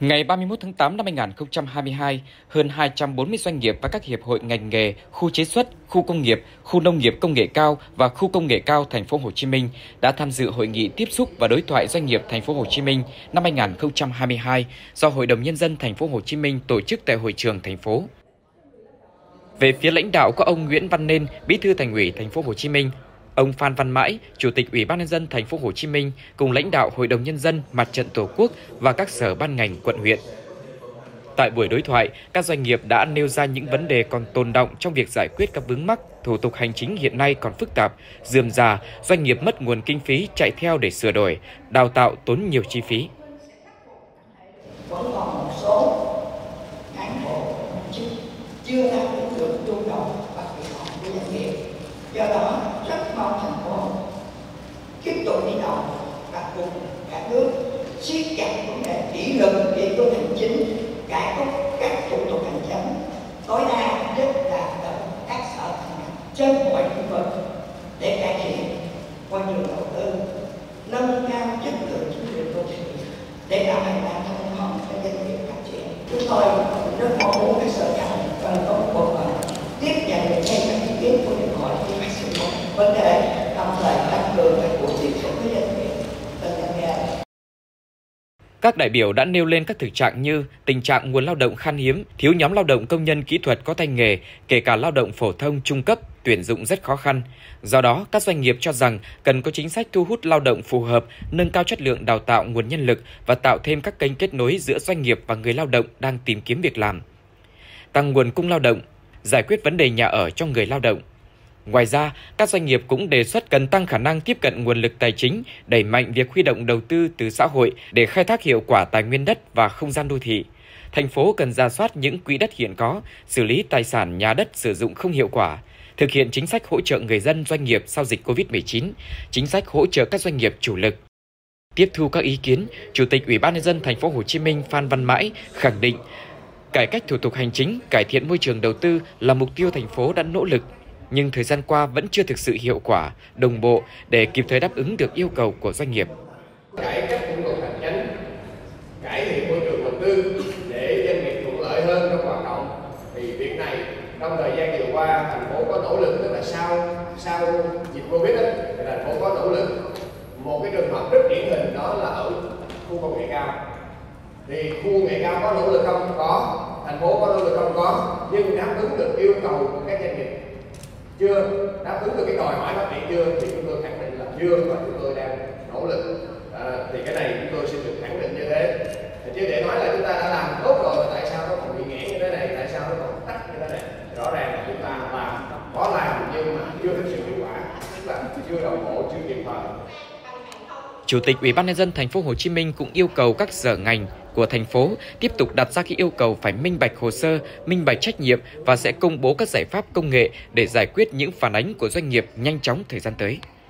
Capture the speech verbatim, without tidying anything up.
Ngày ba mươi mốt tháng tám năm hai nghìn không trăm hai mươi hai, hơn hai trăm bốn mươi doanh nghiệp và các hiệp hội ngành nghề, khu chế xuất, khu công nghiệp, khu nông nghiệp công nghệ cao và khu công nghệ cao thành phố Hồ Chí Minh đã tham dự hội nghị tiếp xúc và đối thoại doanh nghiệp thành phố Hồ Chí Minh năm hai nghìn không trăm hai mươi hai do Hội đồng nhân dân thành phố Hồ Chí Minh tổ chức tại hội trường thành phố. Về phía lãnh đạo có ông Nguyễn Văn Nên, Bí thư Thành ủy thành phố Hồ Chí Minh, ông Phan Văn Mãi, Chủ tịch Ủy ban nhân dân thành phố Hồ Chí Minh cùng lãnh đạo Hội đồng nhân dân, Mặt trận Tổ quốc và các sở ban ngành quận huyện. Tại buổi đối thoại, các doanh nghiệp đã nêu ra những vấn đề còn tồn đọng trong việc giải quyết các vướng mắc, thủ tục hành chính hiện nay còn phức tạp, rườm rà, doanh nghiệp mất nguồn kinh phí chạy theo để sửa đổi, đào tạo tốn nhiều chi phí. Vẫn còn một số cán bộ chức chưa đáp ứng được nhu cầu và kỳ vọng của doanh nghiệp. Do đó, rất mong thành phố tiếp tục đi đầu và cùng cả nước siết chặt vấn đề kỷ luật kỷ luật hành chính, cải cách các thủ tục hành chính tối đa, nhất là ở các sở ngành trên mọi lĩnh vực để cải thiện môi trường đầu tư, nâng cao chất lượng chính quyền đô thị để tạo hành lang thông thoáng cho doanh nghiệp phát triển. Chúng tôi rất mong muốn các sở ngành cần có một bộ phận tiếp nhận được ngay các ý kiến của hiệp hội khi phát sinh một vấn đề, đồng thời tăng cường các cuộc tiếp xúc với doanh nghiệp và doanh nghiệp. Các đại biểu đã nêu lên các thực trạng như tình trạng nguồn lao động khan hiếm, thiếu nhóm lao động công nhân kỹ thuật có tay nghề, kể cả lao động phổ thông trung cấp, tuyển dụng rất khó khăn. Do đó, các doanh nghiệp cho rằng cần có chính sách thu hút lao động phù hợp, nâng cao chất lượng đào tạo nguồn nhân lực và tạo thêm các kênh kết nối giữa doanh nghiệp và người lao động đang tìm kiếm việc làm. Tăng nguồn cung lao động, giải quyết vấn đề nhà ở cho người lao động. Ngoài ra, các doanh nghiệp cũng đề xuất cần tăng khả năng tiếp cận nguồn lực tài chính, đẩy mạnh việc huy động đầu tư từ xã hội để khai thác hiệu quả tài nguyên đất và không gian đô thị. Thành phố cần rà soát những quỹ đất hiện có, xử lý tài sản nhà đất sử dụng không hiệu quả, thực hiện chính sách hỗ trợ người dân doanh nghiệp sau dịch Covid mười chín, chính sách hỗ trợ các doanh nghiệp chủ lực. Tiếp thu các ý kiến, Chủ tịch Ủy ban nhân dân thành phố Hồ Chí Minh Phan Văn Mãi khẳng định cải cách thủ tục hành chính, cải thiện môi trường đầu tư là mục tiêu thành phố đã nỗ lực, nhưng thời gian qua vẫn chưa thực sự hiệu quả, đồng bộ để kịp thời đáp ứng được yêu cầu của doanh nghiệp. Cải cách thủ tục hành chính, cải thiện môi trường đầu tư để doanh nghiệp thuận lợi hơn trong hoạt động. Thì việc này trong thời gian vừa qua thành phố có nỗ lực, tức là sau sau dịch Covid ấy, thì thành phố có nỗ lực. Một cái trường hợp rất điển hình đó là ở khu công nghệ cao. Thì khu công nghệ cao có nỗ lực không? Có. Thành phố có nỗ lực không? Có. Nhưng đáp ứng được yêu cầu của các doanh nghiệp chưa, đáp ứng được cái đòi hỏi phát triển chưa, thì chúng tôi khẳng định là chưa, và chúng tôi đang nỗ lực. À, thì cái này chúng tôi xin được khẳng định như thế. Chứ để nói là chúng ta đã làm tốt rồi, tại sao nó còn bị nghẽn như thế này, tại sao nó còn tắc như thế này? Rõ ràng là chúng ta làm, có làm nhưng mà chưa thực sự hiệu quả, tức là chưa đồng bộ, chưa kịp thời. Chủ tịch Ủy ban nhân dân thành phố Hồ Chí Minh cũng yêu cầu các sở ngành của thành phố tiếp tục đặt ra cái yêu cầu phải minh bạch hồ sơ, minh bạch trách nhiệm và sẽ công bố các giải pháp công nghệ để giải quyết những phản ánh của doanh nghiệp nhanh chóng thời gian tới.